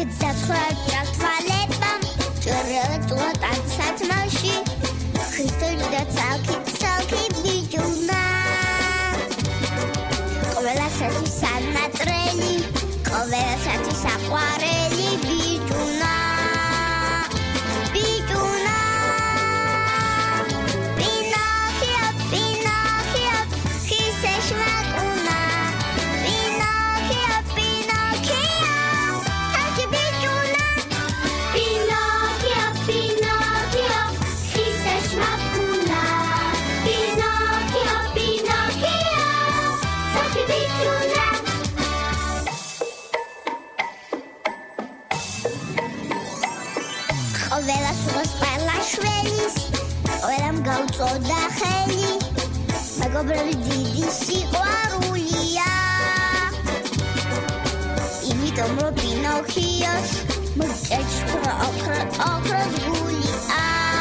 გძაფრა თვალებამ ჭრელწვა ტანსაცმელში ქრისტე და ცალკი ბიჭუნა ყველასათვის სანატრელი ყველასათვის საყვარელი ბიჭუნა გაუწოდა ხელი მეგობრები დიდი სიყვარულია იმიტომ რომ პინოქიოს მოჭეჭრა ოქროს გულია